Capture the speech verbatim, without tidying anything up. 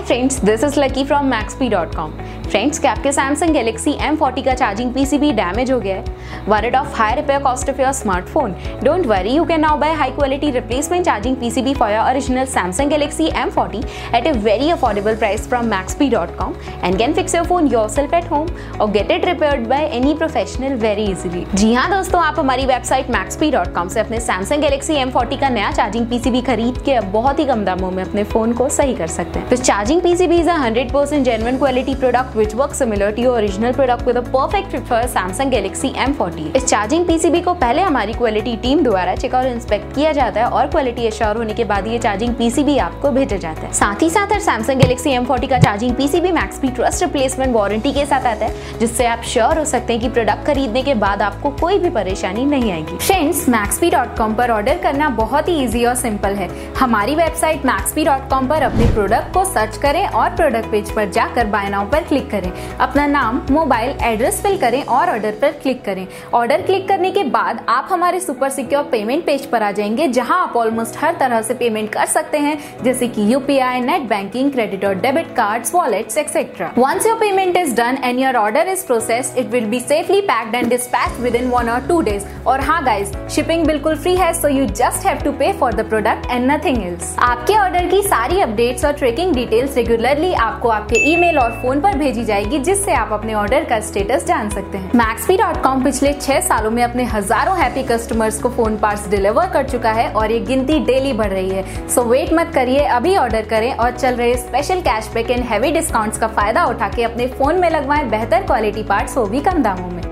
Friends, this is Lucky from Maxpe dot com. Friends, क्या आपके Samsung Galaxy M forty का charging PCB damage हो गया है? Worried of high repair cost of your smartphone? Don't worry, you can now buy high quality replacement charging P C B for your original Samsung Galaxy M forty at a very affordable price from maxp dot com and can fix your phone yourself at home or get it repaired by any professional very easily। जी हाँ दोस्तों, आप हमारी website maxp dot com से अपने Samsung Galaxy M forty का नया charging PCB खरीद के अब बहुत ही कम दामों में अपने फोन को सही कर सकते हैं। This charging P C B is a one hundred percent genuine quality product which works similar to your original product with a perfect fit for Samsung Galaxy M forty. इस चार्जिंग पीसीबी को पहले हमारी quality team द्वारा check और inspect किया जाता है और क्वालिटी एश्योर होने के बाद ये चार्जिंग पीसीबी आपको भेजा जाता है। साथ ही साथ Samsung Galaxy एम फोर्टी का charging PCB Maxpe trust replacement warranty के साथ आता है, जिससे आप श्योर हो सकते हैं कि प्रोडक्ट खरीदने के बाद आपको कोई भी परेशानी नहीं आएगी। फ्रेंड्स, मैक्सपी डॉट कॉम पर ऑर्डर करना बहुत ही ईजी और सिंपल है। हमारी वेबसाइट मैक्सपी डॉट कॉम पर अपने प्रोडक्ट को सर्च करें और प्रोडक्ट पेज पर जाकर बाय नाउ पर क्लिक करें। अपना नाम, मोबाइल एड्रेस फिल करें और ऑर्डर पर क्लिक करें। ऑर्डर क्लिक करने के बाद आप हमारे सुपर सिक्योर पेमेंट पेज पर आ जाएंगे, जहां आप ऑलमोस्ट हर तरह से पेमेंट कर सकते हैं, जैसे कि यूपीआई, नेट बैंकिंग, क्रेडिट और debit cards, wallets etcetera. Once your payment is done and your order is processed, it will be safely packed and dispatched within one or two days. और हाँ guys, shipping बिल्कुल free है, so you just have to pay for the product and nothing else. आपके order की सारी updates और tracking details regularly आपको आपके ईमेल और फोन पर भेजी जाएगी, जिससे आप अपने ऑर्डर का स्टेटस जान सकते हैं। मैक्सपी डॉट कॉम पिछले छह सालों में अपने हजारों हैप्पी कस्टमर्स को फोन पार्ट्स डिलीवर कर चुका है और ये गिनती डेली बढ़ रही है। सो वेट मत करिए, अभी ऑर्डर करें और चल रहे special cashback and heavy discounts का फायदा उठा के अपने फोन में लगवाएं बेहतर क्वालिटी पार्ट्स, वो भी कम दामों में।